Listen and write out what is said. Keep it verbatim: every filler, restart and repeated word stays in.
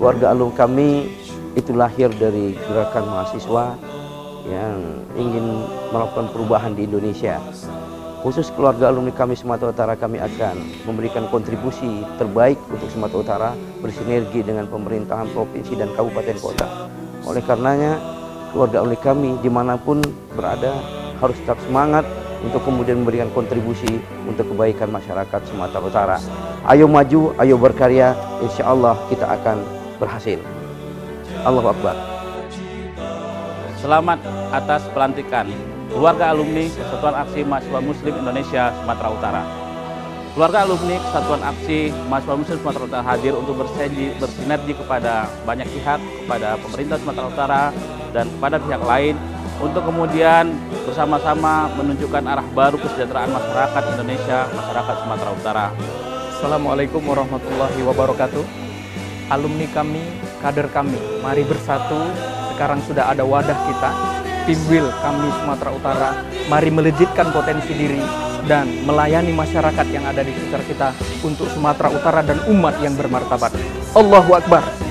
keluarga alumni kami itu lahir dari gerakan mahasiswa yang ingin melakukan perubahan di Indonesia. Khusus keluarga alumni kami Sumatera Utara, kami akan memberikan kontribusi terbaik untuk Sumatera Utara bersinergi dengan pemerintahan provinsi dan kabupaten kota. Oleh karenanya, keluarga alumni kami dimanapun berada harus tetap semangat untuk kemudian memberikan kontribusi untuk kebaikan masyarakat Sumatera Utara. Ayo maju, ayo berkarya, insya Allah kita akan berhasil. Allahu Akbar. Selamat atas pelantikan keluarga alumni Kesatuan Aksi Mahasiswa Muslim Indonesia Sumatera Utara. Keluarga alumni Kesatuan Aksi Mahasiswa Muslim Sumatera Utara hadir untuk bersinergi kepada banyak pihak, kepada pemerintah Sumatera Utara dan kepada pihak lain untuk kemudian bersama-sama menunjukkan arah baru kesejahteraan masyarakat Indonesia, masyarakat Sumatera Utara. Assalamualaikum warahmatullahi wabarakatuh. Alumni kami, kader kami, mari bersatu. Sekarang sudah ada wadah kita, Timwil kami Sumatera Utara. Mari melejitkan potensi diri dan melayani masyarakat yang ada di sekitar kita untuk Sumatera Utara dan umat yang bermartabat. Allahu Akbar.